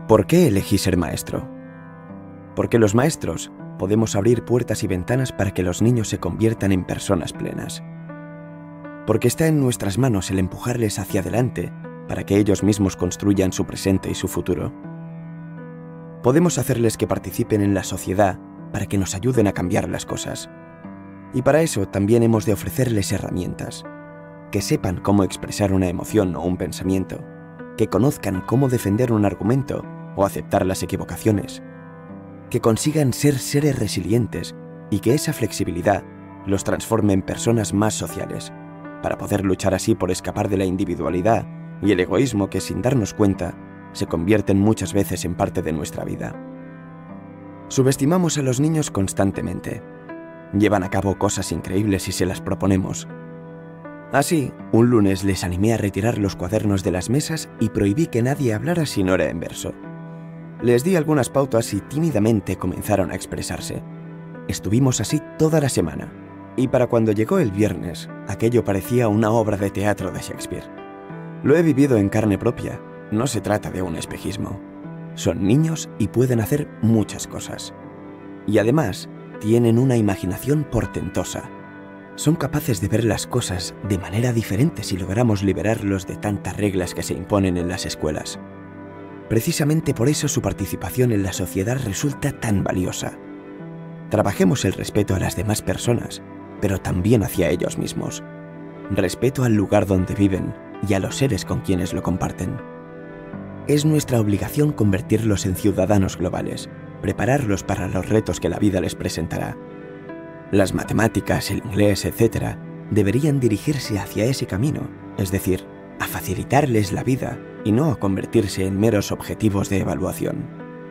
¿Por qué elegí ser maestro? Porque los maestros podemos abrir puertas y ventanas para que los niños se conviertan en personas plenas. Porque está en nuestras manos el empujarles hacia adelante para que ellos mismos construyan su presente y su futuro. Podemos hacerles que participen en la sociedad para que nos ayuden a cambiar las cosas. Y para eso también hemos de ofrecerles herramientas, que sepan cómo expresar una emoción o un pensamiento, que conozcan cómo defender un argumento o aceptar las equivocaciones, que consigan ser seres resilientes y que esa flexibilidad los transforme en personas más sociales, para poder luchar así por escapar de la individualidad y el egoísmo que, sin darnos cuenta, se convierten muchas veces en parte de nuestra vida. Subestimamos a los niños constantemente. Llevan a cabo cosas increíbles si se las proponemos. Así, un lunes les animé a retirar los cuadernos de las mesas y prohibí que nadie hablara si no era en verso. Les di algunas pautas y tímidamente comenzaron a expresarse. Estuvimos así toda la semana, y para cuando llegó el viernes, aquello parecía una obra de teatro de Shakespeare. Lo he vivido en carne propia, no se trata de un espejismo. Son niños y pueden hacer muchas cosas. Y además, tienen una imaginación portentosa. Son capaces de ver las cosas de manera diferente si logramos liberarlos de tantas reglas que se imponen en las escuelas. Precisamente por eso su participación en la sociedad resulta tan valiosa. Trabajemos el respeto a las demás personas, pero también hacia ellos mismos. Respeto al lugar donde viven y a los seres con quienes lo comparten. Es nuestra obligación convertirlos en ciudadanos globales, prepararlos para los retos que la vida les presentará. Las matemáticas, el inglés, etc., deberían dirigirse hacia ese camino, es decir, a facilitarles la vida y no a convertirse en meros objetivos de evaluación.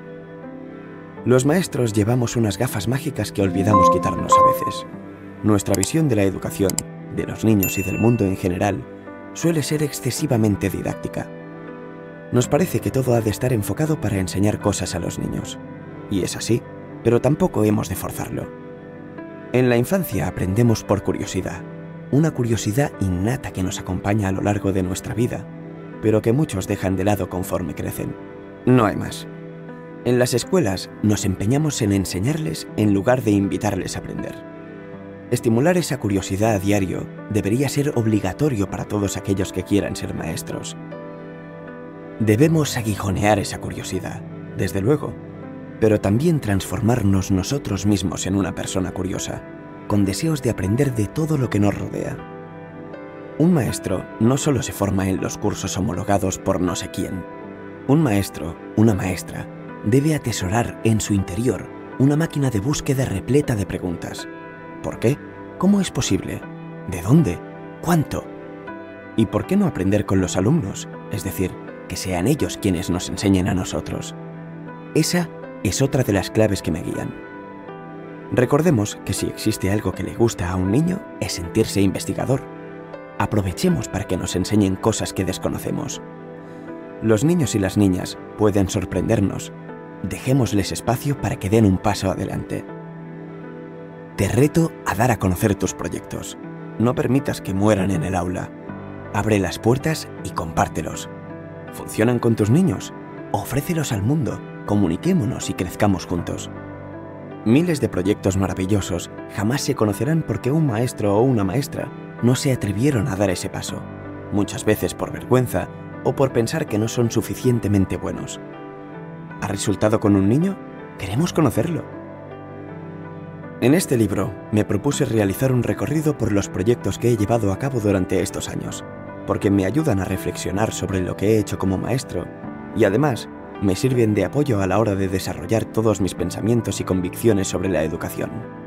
Los maestros llevamos unas gafas mágicas que olvidamos quitarnos a veces. Nuestra visión de la educación, de los niños y del mundo en general, suele ser excesivamente didáctica. Nos parece que todo ha de estar enfocado para enseñar cosas a los niños. Y es así, pero tampoco hemos de forzarlo. En la infancia aprendemos por curiosidad, una curiosidad innata que nos acompaña a lo largo de nuestra vida, pero que muchos dejan de lado conforme crecen. No hay más. En las escuelas nos empeñamos en enseñarles en lugar de invitarles a aprender. Estimular esa curiosidad a diario debería ser obligatorio para todos aquellos que quieran ser maestros. Debemos aguijonear esa curiosidad, desde luego, pero también transformarnos nosotros mismos en una persona curiosa, con deseos de aprender de todo lo que nos rodea. Un maestro no solo se forma en los cursos homologados por no sé quién. Un maestro, una maestra, debe atesorar en su interior una máquina de búsqueda repleta de preguntas. ¿Por qué? ¿Cómo es posible? ¿De dónde? ¿Cuánto? ¿Y por qué no aprender con los alumnos? Es decir, que sean ellos quienes nos enseñen a nosotros. Esa es otra de las claves que me guían. Recordemos que si existe algo que le gusta a un niño, es sentirse investigador. Aprovechemos para que nos enseñen cosas que desconocemos. Los niños y las niñas pueden sorprendernos. Dejémosles espacio para que den un paso adelante. Te reto a dar a conocer tus proyectos. No permitas que mueran en el aula. Abre las puertas y compártelos. ¿Funcionan con tus niños? Ofrécelos al mundo. Comuniquémonos y crezcamos juntos. Miles de proyectos maravillosos jamás se conocerán porque un maestro o una maestra no se atrevieron a dar ese paso, muchas veces por vergüenza o por pensar que no son suficientemente buenos. ¿Ha resultado con un niño? Queremos conocerlo. En este libro me propuse realizar un recorrido por los proyectos que he llevado a cabo durante estos años, porque me ayudan a reflexionar sobre lo que he hecho como maestro y además me sirven de apoyo a la hora de desarrollar todos mis pensamientos y convicciones sobre la educación.